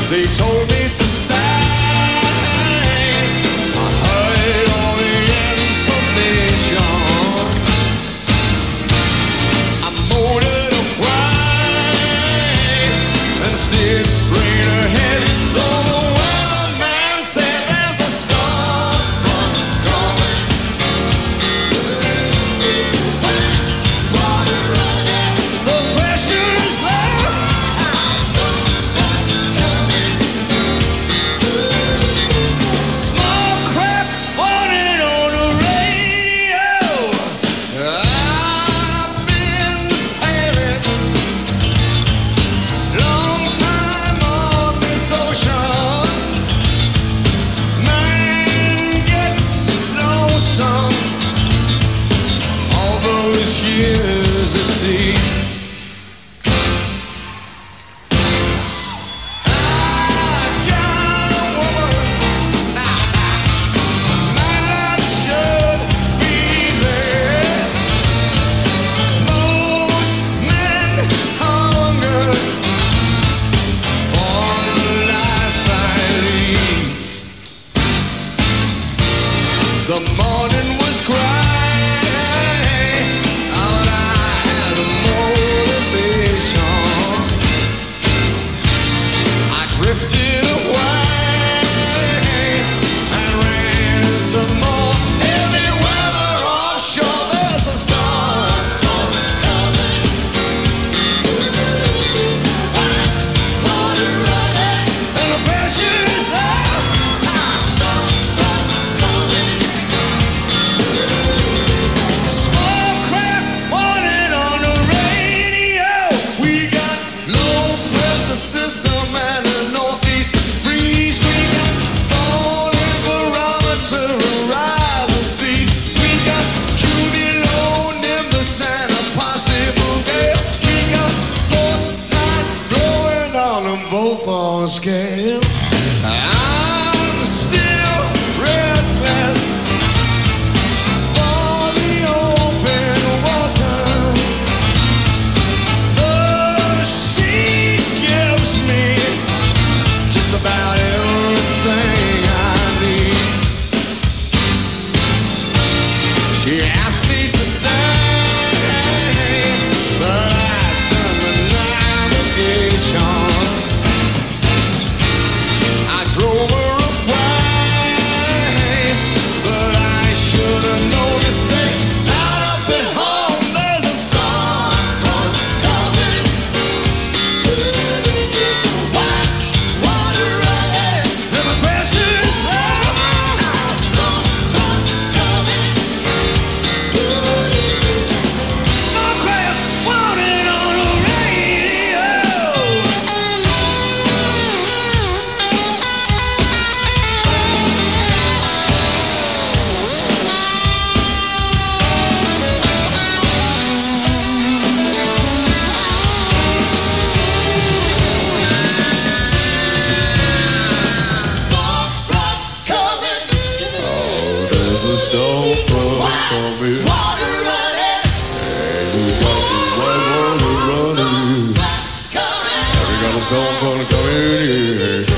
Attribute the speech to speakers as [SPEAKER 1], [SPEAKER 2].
[SPEAKER 1] They told me to stay. I heard all the information. I motored away and steered straight ahead. Though the weatherman said there's a storm coming. Water running, the pressure is low. Small crap wanted on the radio. I've been sailing long time on this ocean. Man gets lonesome all those years at sea. I got a woman, man, that should be there. Most men hunger for the life I lead. The morning was gray, but I had a motivation. I drifted away and ran into more heavy weather offshore. There's a storm coming. Water running and the pressure is low. Storm coming. Small craft wanted on the radio. We got low pressure system and a northeast breeze. We got falling barometer and rising seas. We got cumulonimbus and a possible gale. We got force night blowing on them both on scale. I'm still restless for the open water. The sea gives me just about everything I need. She asked me to stay, but I'd done the navigation. I drove her away, but I should have noticed they tied up at home. There's a storm coming. Water running and the pressure is low. Storm coming. Small craft wanted on the radio. Storm coming. Oh, there's a storm coming. Water running. Hey, we got the white water running. We got a storm coming here.